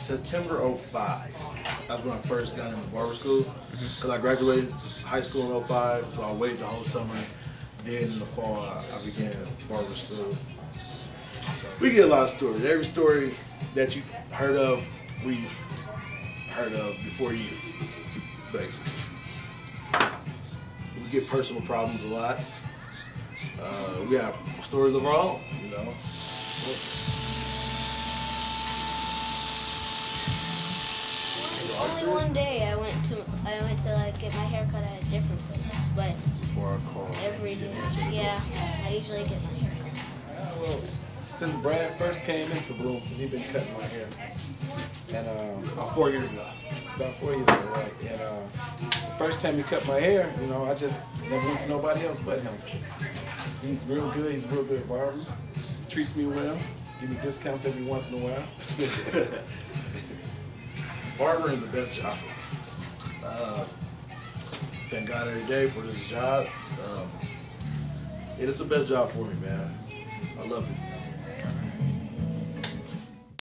September '05. That's when I first got into barber school. Because I graduated high school in '05, so I waited the whole summer. Then in the fall, I began barber school. So we get a lot of stories. Every story that you heard of, we heard of before you, basically. We get personal problems a lot. We have stories of our own, you know. Only one day I went to like get my hair cut at a different place, but Before I call every day, yeah, I usually get my hair cut. Well, since Brad first came into Bloom, since he's been cutting my hair, and about 4 years ago. about 4 years ago, right? And the first time he cut my hair, you know, I just never went to nobody else but him. He's real good. He's a real good barber. Treats me well. Give me discounts every once in a while. Barbering is the best job for me. Thank God every day for this job. It is the best job for me, man. I love it.